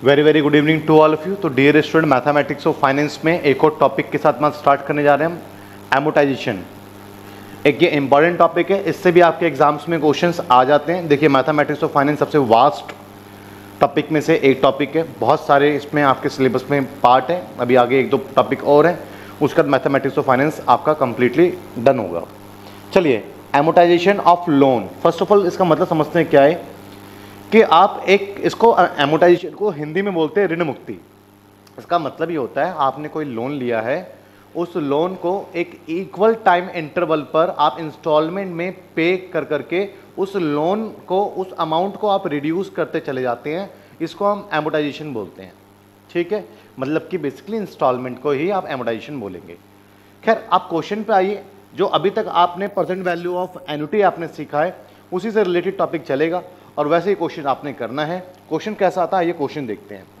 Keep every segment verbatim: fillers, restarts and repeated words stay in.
Very very good evening to all of you. तो dear student, mathematics और finance में एक और टॉपिक के साथ मैं स्टार्ट करने जा रहे हैं हम, एमोटाइजेशन। एक ये इंपॉर्टेंट टॉपिक है, इससे भी आपके एग्जाम्स में क्वेश्चंस आ जाते हैं। देखिए, मैथमेटिक्स और फाइनेंस सबसे वास्ट टॉपिक में से एक टॉपिक है, बहुत सारे इसमें आपके सिलेबस में पार्ट है। अभी आगे एक दो टॉपिक और हैं, उसके बाद मैथमेटिक्स और फाइनेंस आपका कंप्लीटली डन होगा। चलिए, amortization of loan. First of all इसका मतलब समझते हैं क्या है कि आप एक इसको एमोटाइजेशन को हिंदी में बोलते हैं ऋण मुक्ति। इसका मतलब ये होता है आपने कोई लोन लिया है, उस लोन को एक इक्वल टाइम इंटरवल पर आप इंस्टॉलमेंट में पे कर करके उस लोन को, उस अमाउंट को आप रिड्यूस करते चले जाते हैं। इसको हम एमोटाइजेशन बोलते हैं। ठीक है, मतलब कि बेसिकली इंस्टॉलमेंट को ही आप एमोटाइजेशन बोलेंगे। खैर, आप क्वेश्चन पे आइए। जो अभी तक आपने प्रेजेंट वैल्यू ऑफ एन्युटी आपने सीखा है, उसी से रिलेटेड टॉपिक चलेगा और वैसे ही क्वेश्चन आपने करना है। क्वेश्चन कैसा आता है, ये क्वेश्चन देखते हैं।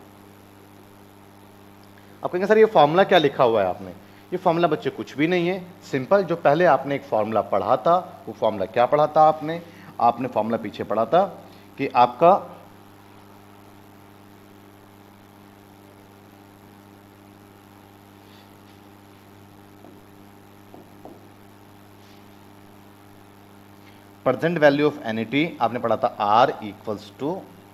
आप कहेंगे सर ये फॉर्मूला क्या लिखा हुआ है आपने? ये फॉर्मूला बच्चे कुछ भी नहीं है, सिंपल। जो पहले आपने एक फॉर्मूला पढ़ा था, वो फॉर्मूला क्या पढ़ा था आपने? आपने फॉर्मूला पीछे पढ़ा था कि आपका प्रेजेंट वैल्यू ऑफ एन्युटी आपने पढ़ा था R equals to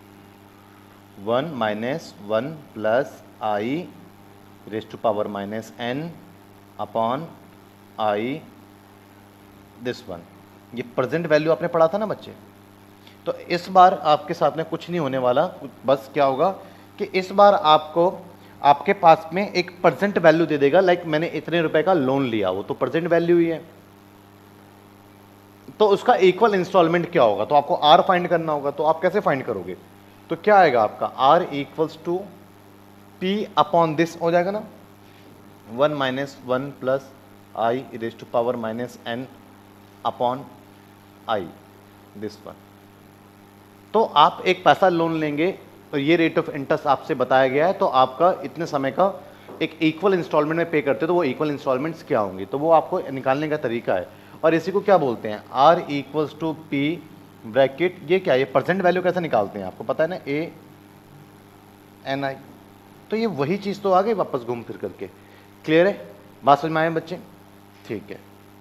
one minus one plus I raise to power minus N upon I this one. ये प्रेजेंट वैल्यू आपने पढ़ा था ना बच्चे। तो इस बार आपके साथ में कुछ नहीं होने वाला, बस क्या होगा कि इस बार आपको आपके पास में एक प्रेजेंट वैल्यू दे देगा। लाइक मैंने इतने रुपए का लोन लिया, वो तो प्रेजेंट वैल्यू ही है। तो उसका इक्वल इंस्टॉलमेंट क्या होगा, तो आपको आर फाइंड करना होगा। तो आप कैसे फाइंड करोगे? तो क्या आएगा आपका R equals to P upon this हो जाएगा ना, one minus one plus I raise to power minus N upon I this one. तो आप एक पैसा लोन लेंगे और ये रेट ऑफ इंटरेस्ट आपसे बताया गया है, तो आपका इतने समय का एक इक्वल इंस्टॉलमेंट में पे करते हो, तो वो इक्वल इंस्टॉलमेंट्स क्या होंगे, तो वो आपको निकालने का तरीका है। और इसी को क्या बोलते हैं, R equals to P bracket, ये क्या है, ये परसेंट वैल्यू कैसे निकालते हैं आपको पता है ना, ए एन आई। तो ये वही चीज़ तो आ गई वापस घूम फिर करके। क्लियर है, बात समझ में आए बच्चे? ठीक है।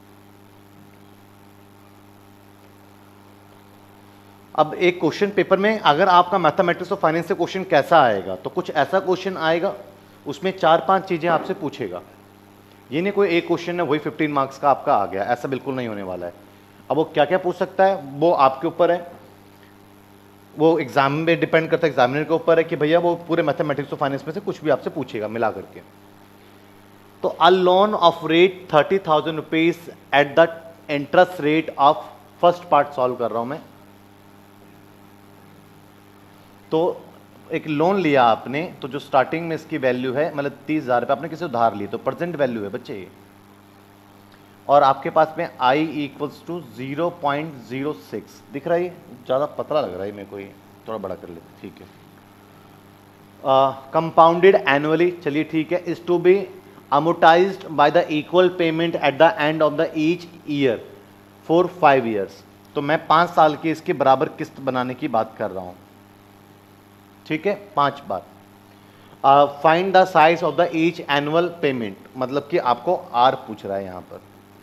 अब एक क्वेश्चन पेपर में अगर आपका मैथमेटिक्स और फाइनेंस से क्वेश्चन कैसा आएगा, तो कुछ ऐसा क्वेश्चन आएगा, उसमें चार पांच चीजें आपसे पूछेगा। ये नहीं कोई एक क्वेश्चन है वही फिफ्टीन मार्क्स का आपका आ गया, ऐसा बिल्कुल नहीं होने वाला है। अब वो क्या क्या पूछ सकता है वो आपके ऊपर है, वो एग्जाम में डिपेंड करता है, एग्जामिनर के ऊपर है कि भैया वो पूरे मैथमेटिक्स और फाइनेंस में से कुछ भी आपसे पूछेगा मिला करके। तो a loan of rate thirty thousand rupees at the interest rate of, first part solve कर रहा हूं मैं। तो एक लोन लिया आपने, तो जो स्टार्टिंग में इसकी वैल्यू है मतलब तीस हजार रुपये आपने किसी उधार ली, तो प्रेजेंट वैल्यू है बच्चे ये। और आपके पास में I equals to zero point zero six दिख रहा है, ज़्यादा पतला लग रहा है मेरे को, ये थोड़ा बड़ा कर लेते, ठीक है। कंपाउंडेड एनुअली, चलिए ठीक है, is to be amortized by the equal payment at the end of the each year for five years. तो मैं पाँच साल की इसके बराबर किस्त बनाने की बात कर रहा हूँ, ठीक है, पांच बार। Find the size of the each annual payment, मतलब कि आपको आर पूछ रहा है यहां पर।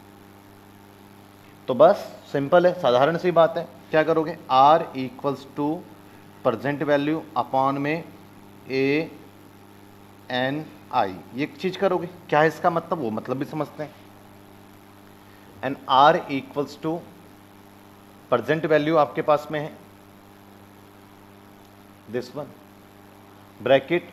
तो बस सिंपल है, साधारण सी बात है। क्या करोगे, R equals to present value upon में ए एन आई, ये चीज करोगे। क्या है इसका मतलब, वो मतलब भी समझते हैं। And R equals to present value आपके पास में है this one, bracket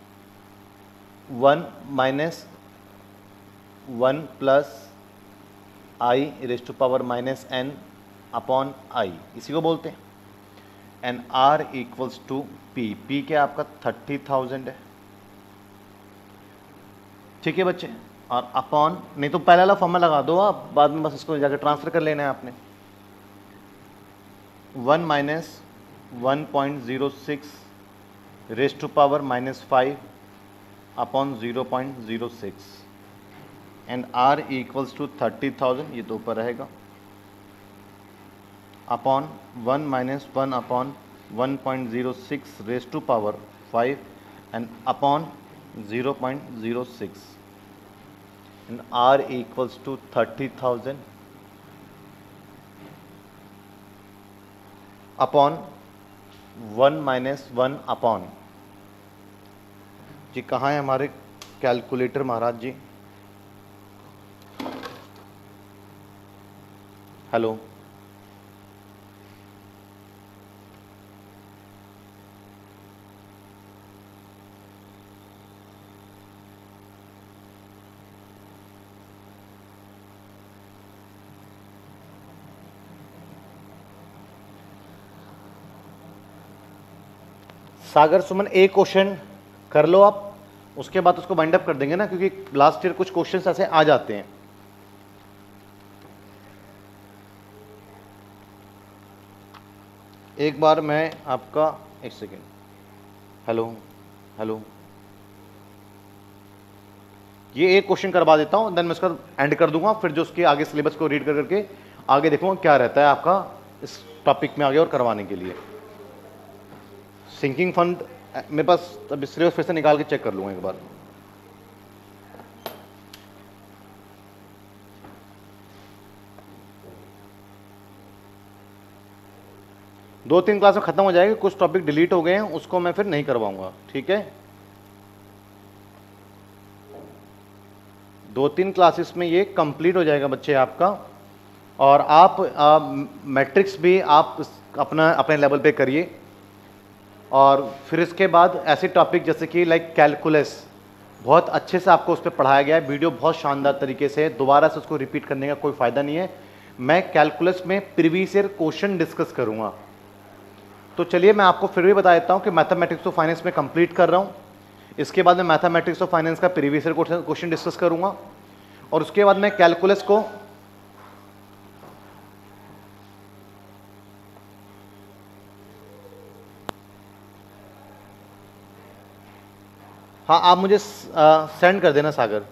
one minus one plus I raise to power minus N upon I, इसी को बोलते हैं। And R equals to P, P क्या आपका थर्टी थाउजेंड है, ठीक है बच्चे। और अपॉन, नहीं तो पहले वाला फॉर्मूला लगा दो आप, बाद में बस इसको जाकर ट्रांसफर कर लेना है आपने। One minus one point zero six raise to power minus five upon zero point zero six and R equals to thirty thousand, ये तो ऊपर रहेगा, upon one minus one upon one point zero six raise to power five and upon zero point zero six and R equals to thirty thousand upon one minus one upon, जी कहाँ है हमारे calculator महाराज जी? Hello, सागर सुमन एक question कर लो आप, उसके बाद उसको वाइंड अप कर देंगे ना, क्योंकि लास्ट ईयर कुछ क्वेश्चंस ऐसे आ जाते हैं। एक बार मैं आपका एक सेकेंड, हेलो हेलो, ये एक क्वेश्चन करवा देता हूँ, देन मैं उसका एंड कर दूंगा, फिर जो उसके आगे सिलेबस को रीड कर करके आगे देखूंगा क्या रहता है आपका इस टॉपिक में आगे और करवाने के लिए। सिंकिंग फंड मेरे पास अभी सिलेबस फिर से निकाल के चेक कर लूँगा एक बार। दो तीन क्लास में ख़त्म हो जाएगी, कुछ टॉपिक डिलीट हो गए हैं, उसको मैं फिर नहीं करवाऊंगा, ठीक है। दो तीन क्लासेस में ये कंप्लीट हो जाएगा बच्चे आपका, और आप मैट्रिक्स भी आप अपना अपने लेवल पे करिए। और फिर इसके बाद ऐसे टॉपिक जैसे कि लाइक कैलकुलस, बहुत अच्छे से आपको उस पर पढ़ाया गया है, वीडियो बहुत शानदार तरीके से, दोबारा से उसको रिपीट करने का कोई फ़ायदा नहीं है। मैं कैलकुलस में प्रीवियस ईयर क्वेश्चन डिस्कस करूँगा। तो चलिए मैं आपको फिर भी बता देता हूँ कि मैथमेटिक्स ऑफ फाइनेंस में कंप्लीट कर रहा हूँ, इसके बाद मैं मैथमेटिक्स ऑफ फाइनेंस का प्रीवियस ईयर क्वेश्चन डिस्कस करूँगा, और उसके बाद मैं कैलकुलस को हाँ आप मुझे सेंड कर देना सागर।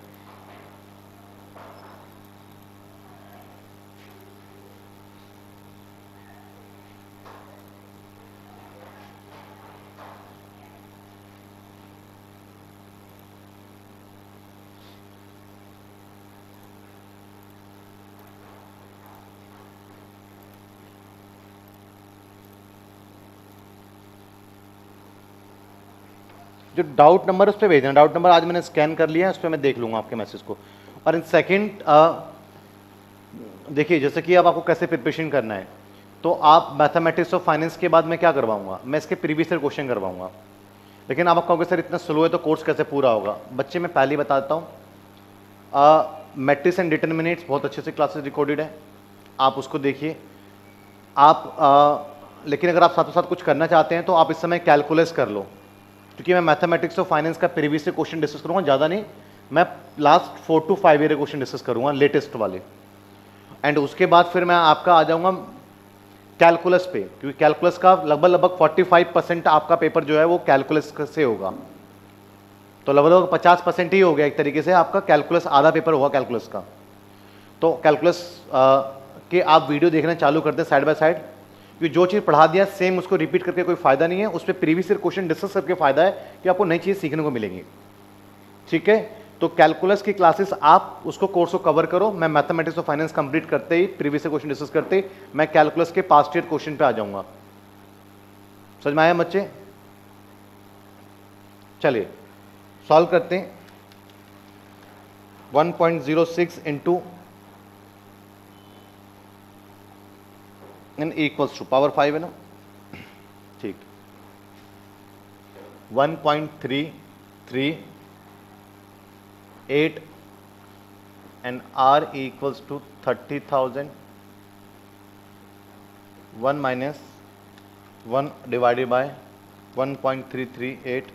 जो डाउट नंबर उस पर भेजना, डाउट नंबर आज मैंने स्कैन कर लिया है, उस पर मैं देख लूँगा आपके मैसेज को। और इन सेकंड देखिए जैसे कि अब आपको कैसे प्रिपरेशन करना है, तो आप मैथमेटिक्स ऑफ फाइनेंस के बाद मैं क्या करवाऊंगा, मैं इसके प्रीवियस ईयर क्वेश्चन करवाऊंगा। लेकिन आप कहोगे सर इतना स्लो है तो कोर्स कैसे पूरा होगा? बच्चे मैं पहले ही बता देता हूँ, मैट्रिक्स एंड डिटर्मिनेट्स बहुत अच्छे से क्लासेस रिकॉर्डेड है, आप उसको देखिए। आप आ, लेकिन अगर आप साथों साथ कुछ करना चाहते हैं तो आप इस समय कैलकुलस कर लो, क्योंकि मैं मैथमेटिक्स ऑफ फाइनेंस का प्रीवियस ईयर क्वेश्चन डिस्कस करूँगा, ज़्यादा नहीं, मैं last four to five year question discuss करूँगा, लेटेस्ट वाले। एंड उसके बाद फिर मैं आपका आ जाऊँगा कैलकुलस पे, क्योंकि कैलकुलस का लगभग लगभग पैंतालीस परसेंट आपका पेपर जो है वो कैलकुलस से होगा, तो लगभग लगभग पचास परसेंट ही हो गया एक तरीके से आपका कैलकुलस, आधा पेपर होगा कैलकुलस का। तो कैलकुलस के आप वीडियो देखना चालू करते हैं साइड बाय साइड, क्योंकि जो चीज़ पढ़ा दिया सेम उसको रिपीट करके कोई फायदा नहीं है, उस पर प्रीवियस ईयर क्वेश्चन डिस्कस करके फायदा है कि आपको नई चीज़ सीखने को मिलेंगी, ठीक है। तो कैलकुलस की क्लासेस आप उसको कोर्स को कवर करो, मैं मैथमेटिक्स ऑफ फाइनेंस कंप्लीट करते ही प्रीवियस ईयर क्वेश्चन डिस्कस करते ही मैं कैलकुलस के पास्ट ईयर क्वेश्चन पे आ जाऊंगा। समझ में आया बच्चे? चलिए सॉल्व करते हैं। One point zero six into N equals to power five है ना, ठीक, one point three three eight and R equals to thirty thousand, one minus one divided by one point three three eight,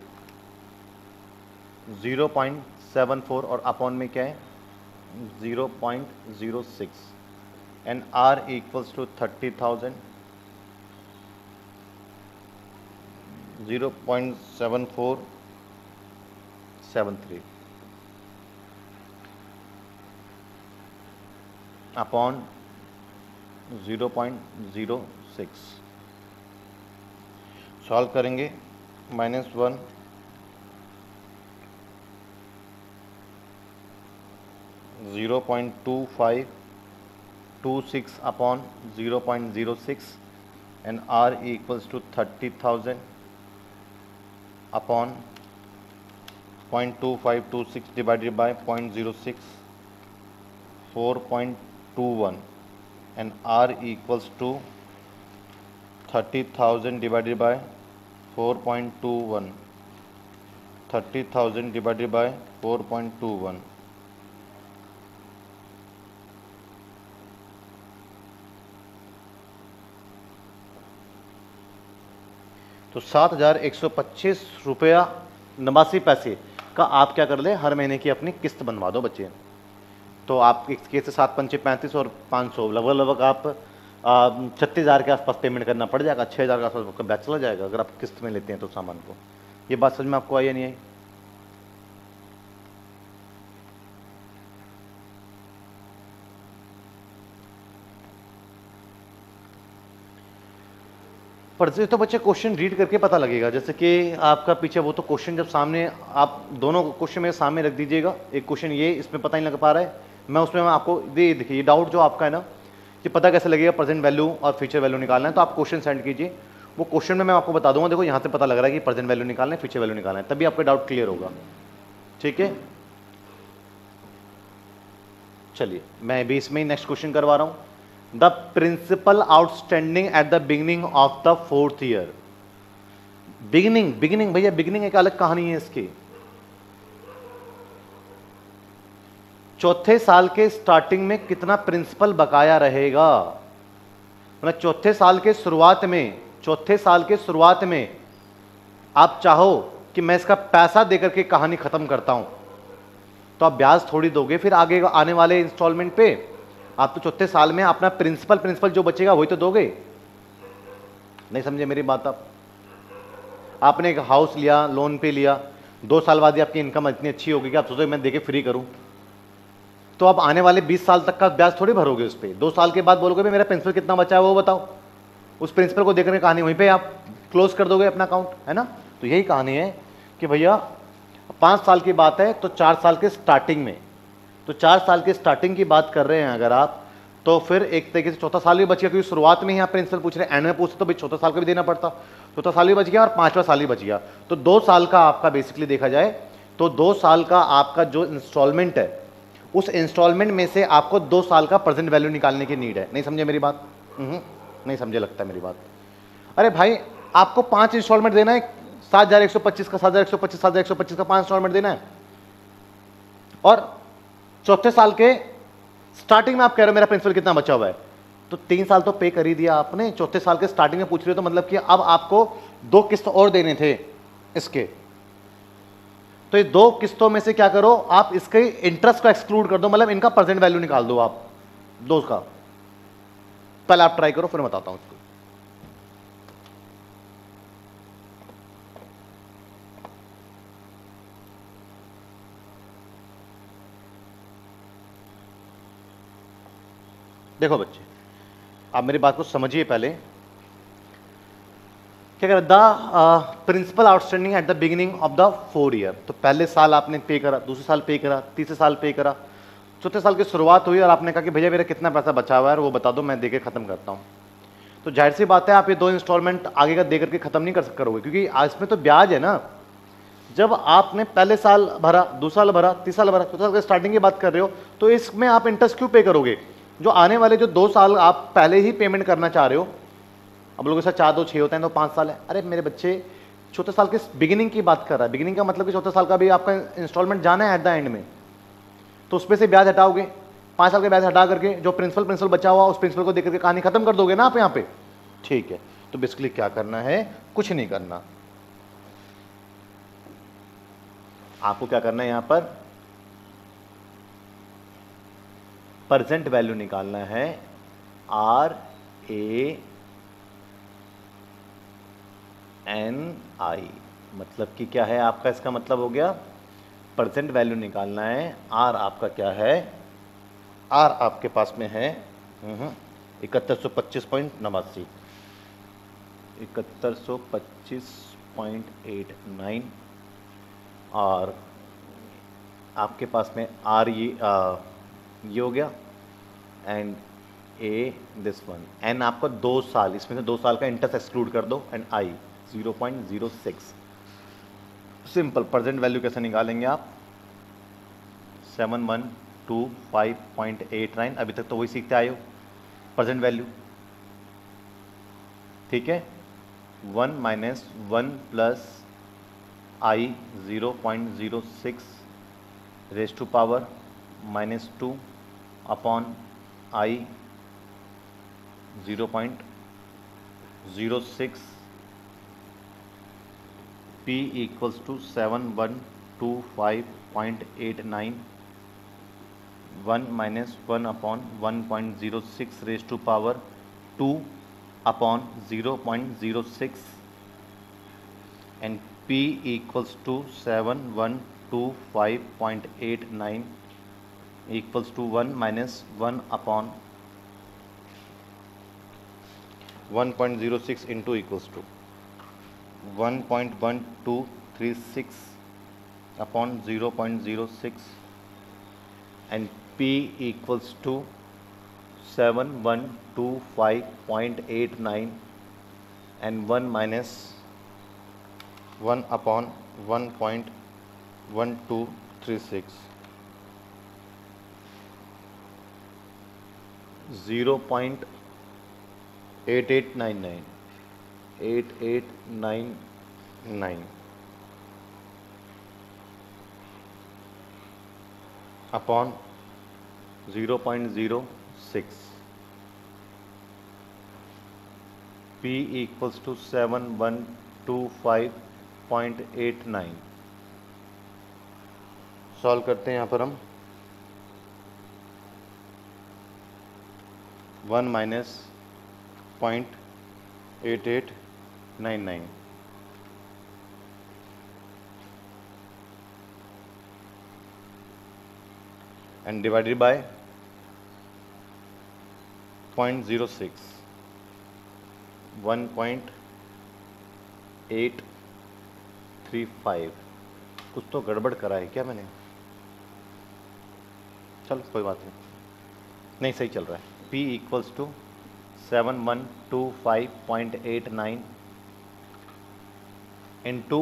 zero point seven four और upon में क्या है zero point zero six and R equals to thirty thousand, zero point seven four seven three upon zero point zero six. Solve करेंगे, minus one zero point two five two six upon zero point zero six and R equals to thirty thousand upon point two five two six divided by point zero six four point two one and R equals to thirty thousand divided by four point two one thirty thousand divided by four point two one तो सात हज़ार एक सौ पच्चीस रुपया नवासी पैसे का आप क्या कर ले, हर महीने की अपनी किस्त बनवा दो बच्चे। तो आप एक केस से सात पंचे पैंतीस और पाँच सौ लगभग लगभग आप छत्तीस हज़ार के आसपास पेमेंट करना पड़ जाएगा, छः हज़ार के आसपास का ब्याज चला जाएगा अगर आप किस्त में लेते हैं तो सामान को। ये बात समझ में आपको आई या नहीं आई? पढ़ते तो बच्चे क्वेश्चन रीड करके पता लगेगा, जैसे कि आपका पीछे वो तो क्वेश्चन जब सामने आप दोनों क्वेश्चन मेरे सामने रख दीजिएगा, एक क्वेश्चन ये इसमें पता नहीं लग पा रहा है, मैं उसमें मैं आपको दे देखिए ये डाउट जो आपका है ना, कि पता कैसे लगेगा प्रेजेंट वैल्यू और फ्यूचर वैल्यू निकालना है, तो आप क्वेश्चन सेंड कीजिए, वो क्वेश्चन में मैं आपको बता दूंगा। देखो यहाँ से पता लग रहा है कि प्रेजेंट वैल्यू निकालना है, फ्यूचर वैल्यू निकालना है, तभी आपका डाउट क्लियर होगा। ठीक है, चलिए मैं भी इसमें ही नेक्स्ट क्वेश्चन करवा रहा हूँ। The principal outstanding at the beginning of the fourth year. Beginning beginning भैया बिगिनिंग एक अलग कहानी है इसकी। चौथे साल के स्टार्टिंग में कितना प्रिंसिपल बकाया रहेगा, मतलब चौथे साल के शुरुआत में चौथे साल के शुरुआत में आप चाहो कि मैं इसका पैसा देकर के कहानी खत्म करता हूं, तो आप ब्याज थोड़ी दोगे फिर आगे आने वाले इंस्टॉलमेंट पे। आप तो चौथे साल में अपना प्रिंसिपल प्रिंसिपल जो बचेगा वही तो दोगे। नहीं समझे मेरी बात आप? आपने एक हाउस लिया, लोन पे लिया, दो साल बाद ही आपकी इनकम इतनी अच्छी होगी कि आप सोचोगे मैं देके फ्री करूं, तो आप आने वाले बीस साल तक का ब्याज थोड़ी भरोगे उस पर। दो साल के बाद बोलोगे भाई मेरा प्रिंसिपल कितना बचा है वो बताओ, उस प्रिंसिपल को देखने कहानी वहीं पे आप क्लोज कर दोगे अपना अकाउंट, है ना। तो यही कहानी है कि भैया पाँच साल की बात है तो चार साल के स्टार्टिंग में, तो चार साल के स्टार्टिंग की बात कर रहे हैं अगर आप, तो फिर एक तरीके से चौथा साल भी बच गया, क्योंकि शुरुआत में ही आप प्रिंसिपल पूछ रहे हैं, एंड में पूछते तो भाई चौथा साल का भी देना पड़ता, चौथा साल भी बच गया और पाँचवा साल भी बच गया, तो दो साल का आपका बेसिकली देखा जाए तो दो साल का आपका जो इंस्टॉलमेंट है उस इंस्टॉलमेंट में से आपको दो साल का प्रेजेंट वैल्यू निकालने की नीड है। नहीं समझे मेरी बात? नहीं समझे लगता है मेरी बात। अरे भाई आपको पांच इंस्टॉलमेंट देना है, सात हजार एक सौ पच्चीस का, सात हजार एक सौ पच्चीस सात हजार एक सौ पच्चीस का पांच इंस्टॉलमेंट देना है, और चौथे साल के स्टार्टिंग में आप कह रहे हो मेरा प्रिंसिपल कितना बचा हुआ है, तो तीन साल तो पे कर ही दिया आपने, चौथे साल के स्टार्टिंग में पूछ रहे हो, तो मतलब कि अब आपको दो किस्त और देने थे इसके, तो ये दो किस्तों में से क्या करो आप इसके इंटरेस्ट को एक्सक्लूड कर दो, मतलब इनका प्रेजेंट वैल्यू निकाल दो आप दो का। पहले आप ट्राई करो फिर मैं बताता हूं इसको। देखो बच्चे आप मेरी बात को समझिए पहले। क्या कर the principal outstanding at the beginning of the four year, तो पहले साल आपने पे करा, दूसरे साल पे करा, तीसरे साल पे करा, चौथे साल की शुरुआत हुई और आपने कहा कि भैया मेरा कितना पैसा बचा हुआ है वो बता दो मैं देके खत्म करता हूँ। तो जाहिर सी बात है आप ये दो इंस्टॉलमेंट आगे का दे करके खत्म नहीं कर करोगे, क्योंकि इसमें तो ब्याज है ना। जब आपने पहले साल भरा, दूसरा साल भरा, तीसरा साल भरा, चौथा साल की स्टार्टिंग की बात कर रहे हो, तो इसमें आप इंटरेस्ट क्यों पे करोगे? जो आने वाले जो दो साल आप पहले ही पेमेंट करना चाह रहे हो, अब लोगों के साथ चार दो छः होते हैं तो पाँच साल है। अरे मेरे बच्चे चौथे साल के बिगिनिंग की बात कर रहा है, बिगिनिंग का मतलब कि चौथे साल का भी आपका इंस्टॉलमेंट जाना है एट द एंड में, तो उसमें से ब्याज हटाओगे, पाँच साल के ब्याज हटा करके जो प्रिंसिपल प्रिंसिपल बचा हुआ उस प्रिंसिपल को देकर के कहानी खत्म कर दोगे ना आप यहाँ पे। ठीक है, तो बेसिकली क्या करना है, कुछ नहीं करना, आपको क्या करना है यहाँ पर प्रेजेंट वैल्यू निकालना है, आर ए एन आई, मतलब कि क्या है आपका, इसका मतलब हो गया प्रेजेंट वैल्यू निकालना है। आर आपका क्या है, आर आपके पास में है इकहत्तर सौ पच्चीस पॉइंट नवासी इकहत्तर सौ पच्चीस पॉइंट एट नाइन, और आपके पास में आर ये ये हो गया, and A this one, N आपका दो साल, इसमें से दो साल का इंटरेस्ट एक्सक्लूड कर दो, and i zero point zero six. Simple present value कैसे निकालेंगे आप, seven one two five point eight nine, अभी तक तो वही सीखते आए हो प्रेजेंट वैल्यू, ठीक है। One minus one plus i zero point zero six raise to power minus two upon i zero point zero six, p equals to seven one two five point eight nine, one minus one upon one point zero six raise to power two upon zero point zero six, and p equals to seven one two five point eight nine equals to one minus one upon one point zero six into equals to one point one two three six upon zero point zero six, and p equals to seven one two five point eight nine and one minus one upon one point one two three six, zero point eight eight nine nine, eight eight nine nine upon zero point zero six, p equals to seven one two five point eight nine. Solve करते हैं यहाँ पर हम, one minus point eight eight nine nine, and divided by point zero six, one point eight three five. कुछ तो गड़बड़ करा है क्या मैंने, चलो कोई बात नहीं, नहीं सही चल रहा है। p equals to seven one two five point eight nine into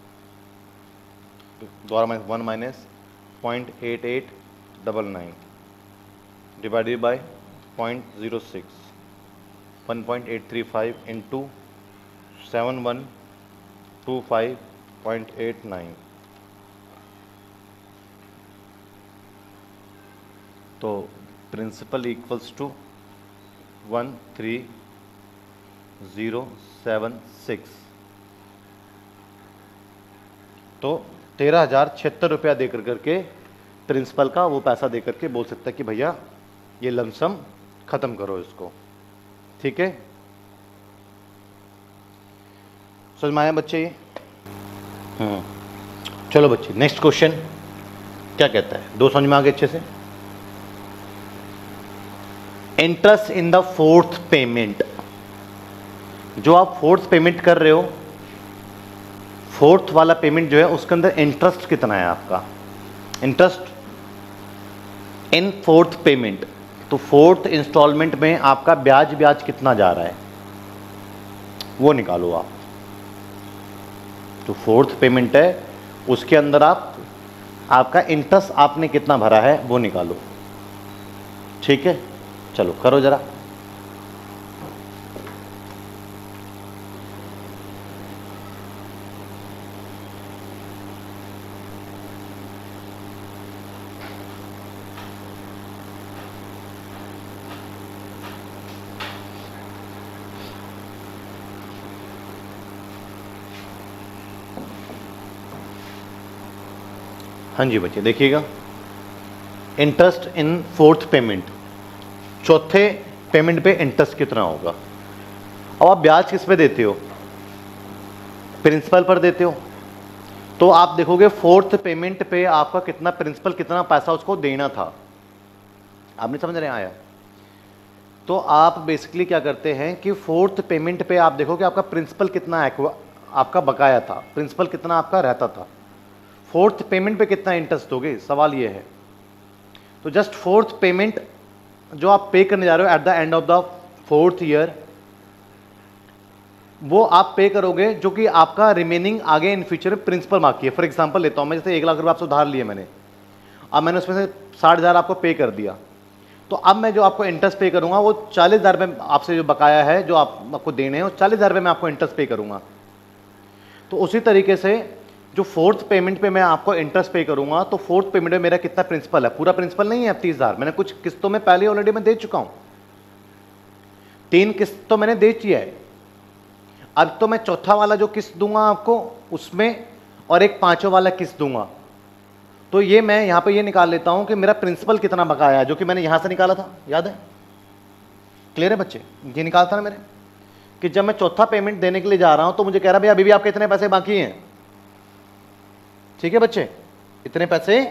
द्वारा minus one minus point eight eight double nine divided by point zero six, one point eight three five into seven one two five point eight nine. तो principal equals to one three zero seven six. तो तेरह हज़ार छिहत्तर रुपया देकर करके principal का वो पैसा देकर के बोल सकता है कि भैया ये लमसम ख़त्म करो इसको, ठीक है। समझ में आया बच्चे ये? हम्म चलो बच्चे नेक्स्ट क्वेश्चन क्या कहता है, दो समझ में आ गए अच्छे से। Interest in the fourth payment, जो आप फोर्थ पेमेंट कर रहे हो, फोर्थ वाला पेमेंट जो है उसके अंदर इंटरेस्ट कितना है आपका, इंटरेस्ट इन फोर्थ पेमेंट। तो फोर्थ इंस्टॉलमेंट में आपका ब्याज ब्याज कितना जा रहा है वो निकालो आप। तो फोर्थ पेमेंट है उसके अंदर आप आपका इंटरेस्ट आपने कितना भरा है वो निकालो, ठीक है। चलो करो जरा। हाँ जी बच्चे देखिएगा, इंटरेस्ट इन फोर्थ पेमेंट, चौथे पेमेंट पे इंटरेस्ट कितना होगा। अब आप ब्याज किस पे देते हो, प्रिंसिपल पर देते हो। तो आप देखोगे फोर्थ पेमेंट पे आपका कितना प्रिंसिपल, कितना पैसा उसको देना था। आपने समझ रहे आया। तो आप बेसिकली क्या करते हैं कि फोर्थ पेमेंट पे आप देखोगे आपका प्रिंसिपल कितना आपका बकाया था, प्रिंसिपल कितना आपका रहता था, फोर्थ पेमेंट पे कितना इंटरेस्ट दोगे, सवाल ये है। तो जस्ट फोर्थ पेमेंट जो आप पे करने जा रहे हो at the end of the fourth year, वो आप पे करोगे जो कि आपका रिमेनिंग आगे इन फ्यूचर प्रिंसिपल मार्क की है। फॉर एग्जांपल लेता हूं मैं, जैसे एक लाख रुपए आपसे उधार लिए मैंने, अब मैंने उसमें से साठ हज़ार आपको पे कर दिया, तो अब मैं जो आपको इंटरेस्ट पे करूंगा वो चालीस हज़ार रुपये आपसे जो बकाया है जो आप आपको देने हैं, वो चालीस हज़ार रुपये मैं आपको इंटरेस्ट पे करूंगा। तो उसी तरीके से जो फोर्थ पेमेंट पे मैं आपको इंटरेस्ट पे करूंगा, तो फोर्थ पेमेंट में मेरा कितना प्रिंसिपल है, पूरा प्रिंसिपल नहीं है अब तीस हज़ार, मैंने कुछ किस्तों में पहले ऑलरेडी मैं दे चुका हूं, तीन किस्त तो मैंने दे दिया है, अब तो मैं चौथा वाला जो किस्त दूंगा आपको उसमें और एक पांचों वाला किस्त दूंगा। तो ये मैं यहां पे ये निकाल लेता हूं कि मेरा प्रिंसिपल कितना बकाया है, जो कि मैंने यहां से निकाला था, याद है? क्लियर है बच्चे? ये निकालता ना मेरे कि जब मैं चौथा पेमेंट देने के लिए जा रहा हूं तो मुझे कह रहा भाई अभी भी आपके इतने पैसे बाकी हैं, ठीक है बच्चे, इतने पैसे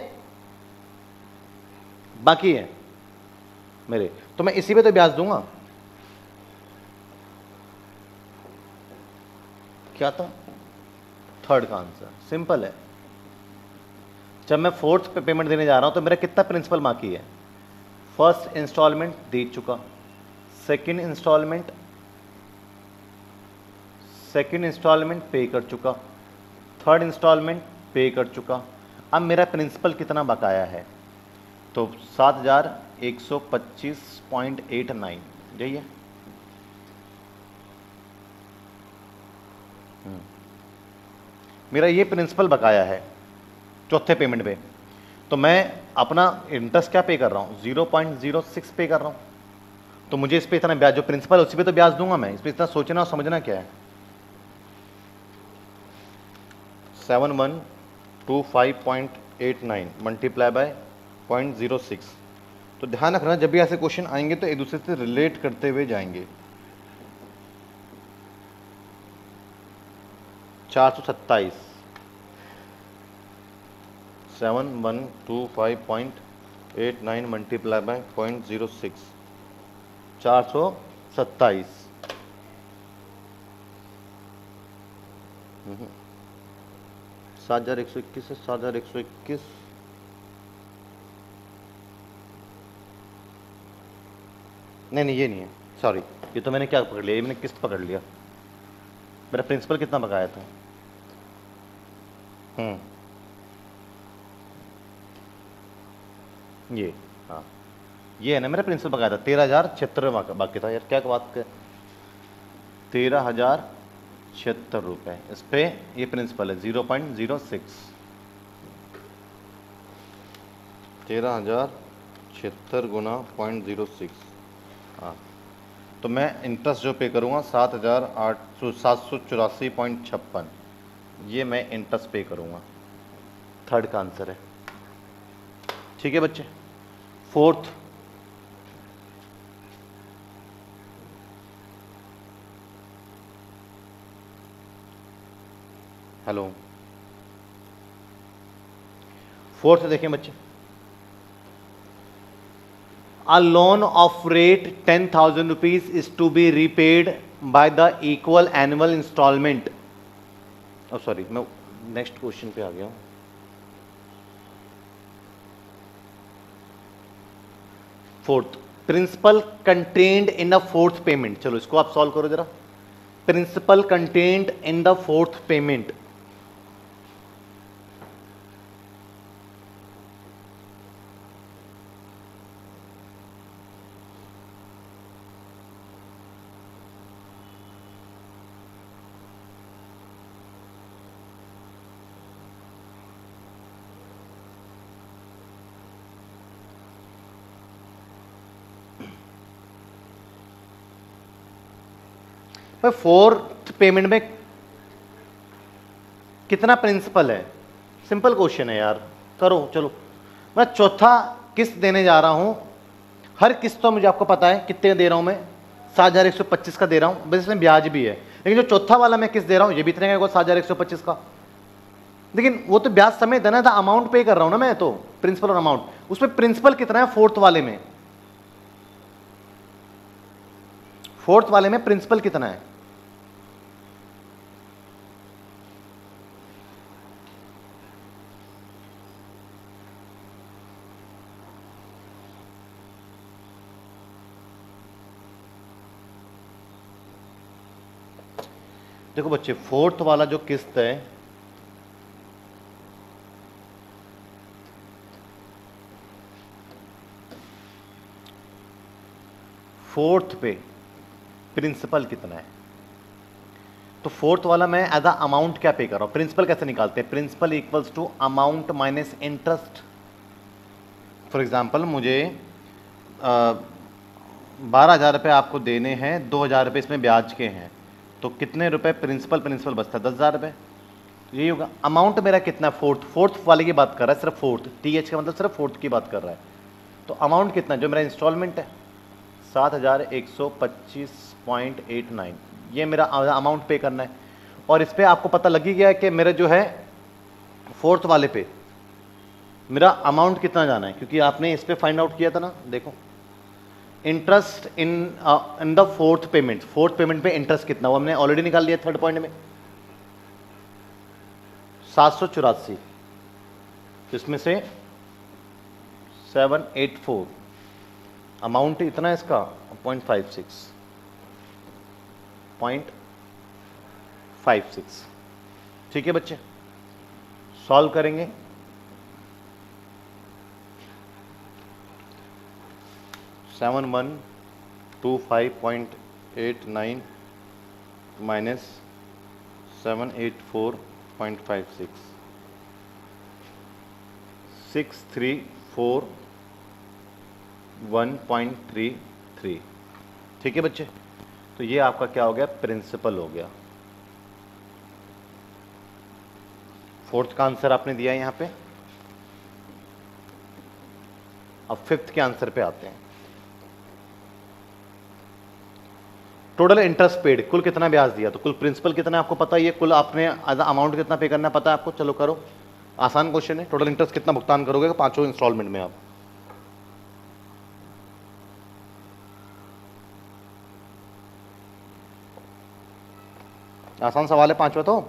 बाकी हैं मेरे, तो मैं इसी पे तो ब्याज दूंगा। क्या था थर्ड का आंसर? सिंपल है, जब मैं फोर्थ पे पेमेंट देने जा रहा हूं तो मेरा कितना प्रिंसिपल बाकी है, फर्स्ट इंस्टॉलमेंट दे चुका, सेकंड इंस्टॉलमेंट सेकंड इंस्टॉलमेंट पे कर चुका, थर्ड इंस्टॉलमेंट पे कर चुका, अब मेरा प्रिंसिपल कितना बकाया है, तो सात हजार एक सौ पच्चीस पॉइंट एट नाइन, यही है। मेरा ये प्रिंसिपल बकाया है चौथे पेमेंट पे, तो मैं अपना इंटरेस्ट क्या पे कर रहा हूँ, जीरो पॉइंट जीरो सिक्स पे कर रहा हूँ, तो मुझे इस पे इतना ब्याज, जो प्रिंसिपल है उसी पे तो ब्याज दूंगा मैं, इस पे इतना सोचना और समझना क्या है। Seven one two five point eight nine multiply by point zero six, तो ध्यान रखना जब भी ऐसे क्वेश्चन आएंगे तो एक दूसरे से रिलेट करते हुए जाएंगे। चार सौ सत्ताईस, seven one two five point eight nine multiply by point zero six, चार सौ सत्ताईस, सात हजार एक सौ इक्कीस है, सात हजार एक सौ इक्कीस, नहीं नहीं ये नहीं है, सॉरी, ये तो मैंने क्या पकड़ लिया, ये मैंने किस्त पकड़ लिया, मेरा प्रिंसिपल कितना बकाया था, हम्म ये, हाँ ये है ना मेरा प्रिंसिपल बकाया था, तेरह हजार छिहत्तर बाकी था यार, क्या बात कर, तेरह हजार छिहत्तर रुपये, इस पे ये प्रिंसिपल है जीरो पॉइंट जीरो सिक्स, तेरह हजार छिहत्तर गुना पॉइंट जीरो सिक्स, हाँ, तो मैं इंटरेस्ट जो पे करूँगा सात हजार आठ सौ सात सौ चौरासी पॉइंट छप्पन, ये मैं इंटरेस्ट पे करूँगा, थर्ड का आंसर है, ठीक है बच्चे। फोर्थ, हेलो, फोर्थ देखें बच्चे, a loan of rate ten thousand rupees is to be repaid by the equal annual installment, oh sorry मैं नेक्स्ट क्वेश्चन पे आ गया हूँ, fourth, principal contained in the fourth payment, चलो इसको आप सॉल्व करो जरा, principal contained in the fourth payment, भाई फोर्थ पेमेंट में कितना प्रिंसिपल है, सिंपल क्वेश्चन है यार, करो चलो, मैं चौथा किस्त देने जा रहा हूं, हर किस्त तो मुझे आपको पता है कितने दे रहा हूं मैं, सात हजार एक सौ पच्चीस का दे रहा हूं, बस इसमें ब्याज भी है, लेकिन जो चौथा वाला मैं किस्त दे रहा हूं ये भी इतने का, सात हजार एक सौ पच्चीस का, लेकिन वो तो ब्याज समेत है ना, था अमाउंट पे कर रहा हूं ना मैं, तो प्रिंसिपल और अमाउंट, उसमें प्रिंसिपल कितना है फोर्थ वाले में, फोर्थ वाले में प्रिंसिपल कितना है, देखो बच्चे, फोर्थ वाला जो किस्त है फोर्थ पे प्रिंसिपल कितना है, तो फोर्थ वाला मैं एज अ अमाउंट क्या पे कर रहा हूं, प्रिंसिपल कैसे निकालते हैं, principal equals to amount minus interest. For example मुझे बारह हज़ार रुपये आपको देने हैं, दो हज़ार रुपये इसमें ब्याज के हैं, तो कितने रुपए प्रिंसिपल प्रिंसिपल बचता है, दस हज़ार रुपये। यही होगा। अमाउंट मेरा कितना, फोर्थ फोर्थ वाले की बात कर रहा है, सिर्फ फोर्थ, टी एच का मतलब सिर्फ फोर्थ की बात कर रहा है। तो अमाउंट कितना, जो मेरा इंस्टॉलमेंट है सात हज़ार एक सौ पच्चीस पॉइंट एट नाइन, ये मेरा अमाउंट पे करना है। और इस पर आपको पता लग ही गया है कि मेरा जो है फोर्थ वाले पे मेरा अमाउंट कितना जाना है, क्योंकि आपने इस पर फाइंड आउट किया था ना। देखो, interest in in the fourth payment, fourth payment पे इंटरेस्ट कितना, वो हमने ऑलरेडी निकाल लिया थर्ड पॉइंट में, सात सौ चौरासी, इसमें से सेवन एट फोर, अमाउंट इतना है इसका point five six point five six. ठीक है बच्चे, सॉल्व करेंगे। Seven one two five point eight nine minus seven eight four point five six, six three four one point three three. ठीक है बच्चे, तो ये आपका क्या हो गया, प्रिंसिपल हो गया। फोर्थ का आंसर आपने दिया है यहाँ पे। अब फिफ्थ के आंसर पे आते हैं। टोटल इंटरेस्ट पेड, कुल कितना ब्याज दिया, तो कुल प्रिंसिपल कितना है आपको पता ही है, कुल आपने अमाउंट कितना पे करना है पता है आपको। चलो करो, आसान क्वेश्चन है। टोटल इंटरेस्ट कितना भुगतान करोगे पांचों इंस्टॉलमेंट में आप, आसान सवाल है पांचवा तो।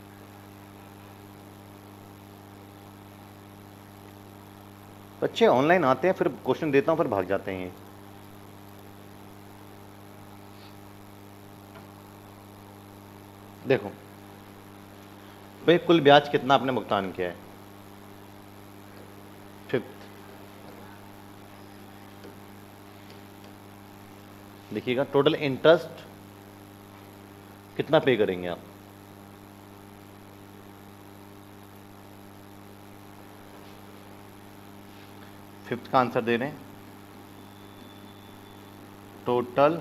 बच्चे ऑनलाइन आते हैं, फिर क्वेश्चन देता हूं, फिर भाग जाते हैं। देखो भाई, कुल ब्याज कितना आपने भुगतान किया है, फिफ्थ। देखिएगा, टोटल इंटरेस्ट कितना पे करेंगे आप, फिफ्थ का आंसर दे रहे हैं। टोटल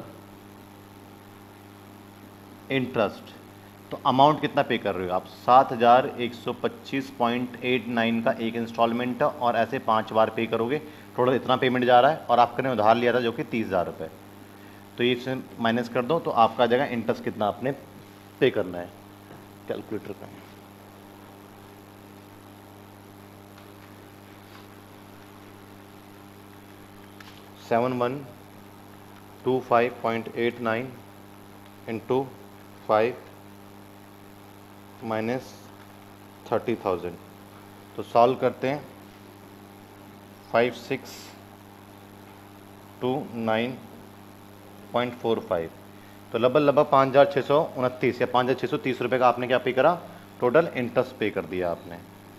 इंटरेस्ट, तो अमाउंट कितना पे कर रहे हो आप, सात हज़ार एक सौ पच्चीस पॉइंट एट नाइन का एक इंस्टॉलमेंट है, और ऐसे पांच बार पे करोगे। टोटल इतना पेमेंट जा रहा है, और आपने उधार लिया था जो कि तीस हज़ार रुपये, तो ये से माइनस कर दो, तो आपका जगह इंटरेस्ट कितना आपने पे करना है। कैलकुलेटर का seven one two five point eight nine into five minus thirty thousand, तो सॉल्व करते हैं। Five six two nine point four five, तो लगभग लगभग पाँच हज़ार छः सौ उनतीस या पाँच हज़ार छः सौ तीस रुपये का आपने क्या पे करा, टोटल इंटरेस्ट पे कर दिया आपने।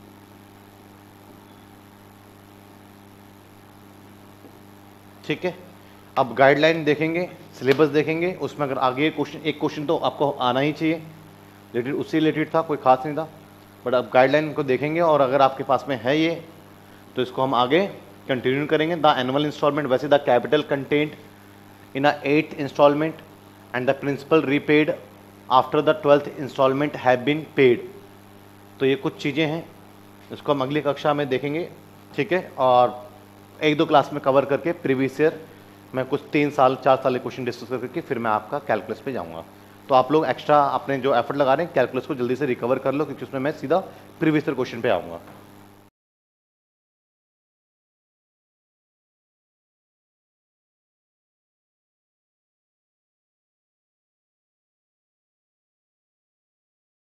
ठीक है, अब गाइडलाइन देखेंगे, सिलेबस देखेंगे, उसमें अगर आगे क्वेश्चन, एक क्वेश्चन तो आपको आना ही चाहिए, रिलेटेड उससे रिलेटेड था, कोई खास नहीं था, बट अब गाइडलाइन को देखेंगे, और अगर आपके पास में है ये, तो इसको हम आगे कंटिन्यू करेंगे। द एनुअल इंस्टॉलमेंट, वैसे the capital content in a eighth installment and the principal repaid after the twelfth installment have been paid. तो ये कुछ चीज़ें हैं, इसको हम अगली कक्षा में देखेंगे। ठीक है, और एक दो क्लास में कवर करके प्रीवियस ईयर मैं कुछ तीन साल चार साल के क्वेश्चन डिस्कस करके फिर मैं आपका कैलकुलस पे जाऊंगा। तो आप लोग एक्स्ट्रा अपने जो एफर्ट लगा रहे हैं कैलकुलस को जल्दी से रिकवर कर लो, क्योंकि उसमें मैं सीधा प्रीवियस ईयर क्वेश्चन पे आऊँगा।